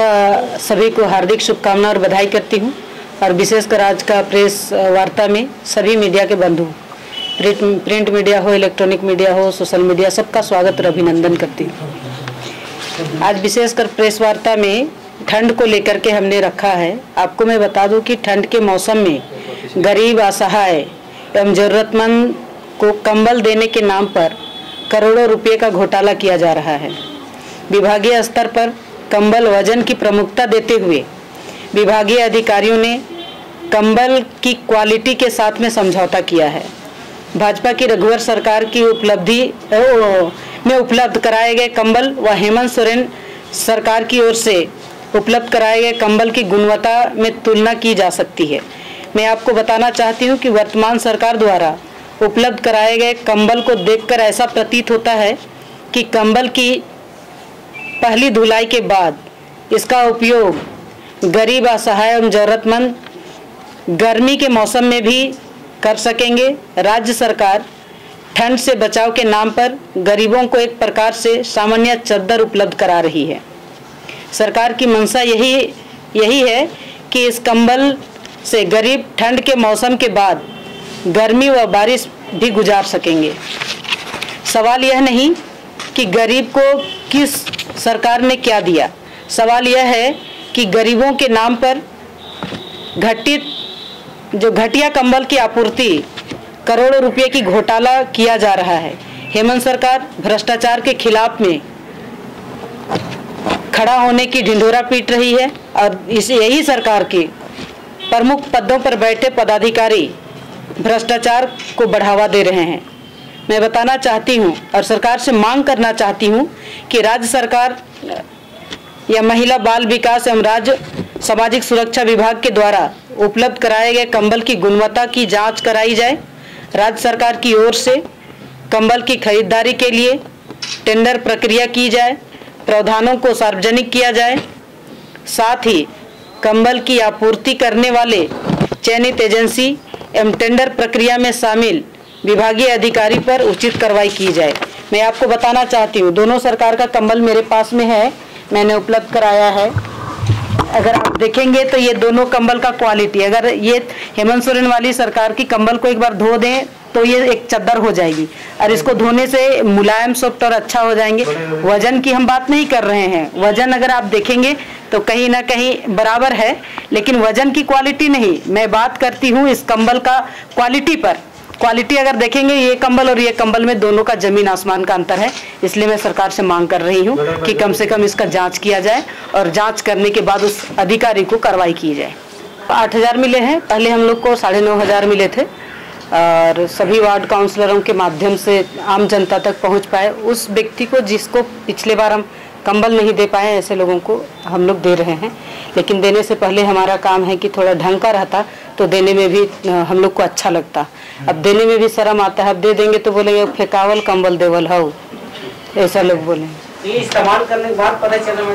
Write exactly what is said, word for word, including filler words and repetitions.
सभी को हार्दिक शुभकामना और बधाई करती हूँ और विशेषकर आज का प्रेस वार्ता में सभी मीडिया के बंधु प्रिंट प्रिंट मीडिया हो, इलेक्ट्रॉनिक मीडिया हो, सोशल मीडिया, सबका स्वागत और अभिनंदन करती हूँ। आज विशेषकर प्रेस वार्ता में ठंड को लेकर के हमने रखा है। आपको मैं बता दूं कि ठंड के मौसम में गरीब, असहाय एवं जरूरतमंद को कंबल देने के नाम पर करोड़ों रुपए का घोटाला किया जा रहा है। विभागीय स्तर पर कंबल वजन की प्रमुखता देते हुए विभागीय अधिकारियों ने कंबल की क्वालिटी के साथ में समझौता किया है। भाजपा की रघुवर सरकार की उपलब्धि में उपलब्ध कराए गए कंबल व हेमंत सोरेन सरकार की ओर से उपलब्ध कराए गए कंबल की गुणवत्ता में तुलना की जा सकती है। मैं आपको बताना चाहती हूं कि वर्तमान सरकार द्वारा उपलब्ध कराए गए कंबल को देखकर ऐसा प्रतीत होता है कि कंबल की पहली धुलाई के बाद इसका उपयोग गरीब, असहाय एवं जरूरतमंद गर्मी के मौसम में भी कर सकेंगे। राज्य सरकार ठंड से बचाव के नाम पर गरीबों को एक प्रकार से सामान्य चद्दर उपलब्ध करा रही है। सरकार की मंशा यही यही है कि इस कंबल से गरीब ठंड के मौसम के बाद गर्मी व बारिश भी गुजार सकेंगे। सवाल यह नहीं कि गरीब को किस सरकार ने क्या दिया, सवाल यह है कि गरीबों के नाम पर घटित जो घटिया कंबल की आपूर्ति करोड़ों रुपए की घोटाला किया जा रहा है। हेमंत सरकार भ्रष्टाचार के खिलाफ में खड़ा होने की ढिंढोरा पीट रही है और इस यही सरकार के प्रमुख पदों पर बैठे पदाधिकारी भ्रष्टाचार को बढ़ावा दे रहे हैं। मैं बताना चाहती हूं और सरकार से मांग करना चाहती हूं कि राज्य सरकार या महिला बाल विकास एवं राज्य सामाजिक सुरक्षा विभाग के द्वारा उपलब्ध कराए गए कंबल की गुणवत्ता की जांच कराई जाए। राज्य सरकार की ओर से कंबल की खरीदारी के लिए टेंडर प्रक्रिया की जाए, प्रावधानों को सार्वजनिक किया जाए। साथ ही कंबल की आपूर्ति करने वाले चयनित एजेंसी एवं टेंडर प्रक्रिया में शामिल विभागीय अधिकारी पर उचित कार्रवाई की जाए। मैं आपको बताना चाहती हूँ, दोनों सरकार का कंबल मेरे पास में है, मैंने उपलब्ध कराया है। अगर आप देखेंगे तो ये दोनों कंबल का क्वालिटी, अगर ये हेमंत सोरेन वाली सरकार की कंबल को एक बार धो दें तो ये एक चद्दर हो जाएगी और इसको धोने से मुलायम, सॉफ्ट और अच्छा हो जाएंगे। वजन की हम बात नहीं कर रहे हैं, वजन अगर आप देखेंगे तो कहीं ना कहीं बराबर है, लेकिन वजन की क्वालिटी नहीं, मैं बात करती हूँ इस कंबल का क्वालिटी पर। क्वालिटी अगर देखेंगे ये कंबल और ये कंबल में दोनों का जमीन आसमान का अंतर है। इसलिए मैं सरकार से मांग कर रही हूँ कि कम से कम इसका जांच किया जाए और जांच करने के बाद उस अधिकारी को कार्रवाई की जाए। आठ हजार मिले हैं, पहले हम लोग को साढ़े नौ हजार मिले थे और सभी वार्ड काउंसलरों के माध्यम से आम जनता तक पहुँच पाए। उस व्यक्ति को जिसको पिछले बार हम कंबल नहीं दे पाए, ऐसे लोगों को हम लोग दे रहे हैं। लेकिन देने से पहले हमारा काम है कि थोड़ा ढंग का रहता तो देने में भी हम लोग को अच्छा लगता। अब देने में भी शर्म आता है, अब दे देंगे तो बोलेंगे फेंकावल कंबल देवल हो, ऐसा लोग बोलेंगे। इस्तेमाल करने के बाद पता चला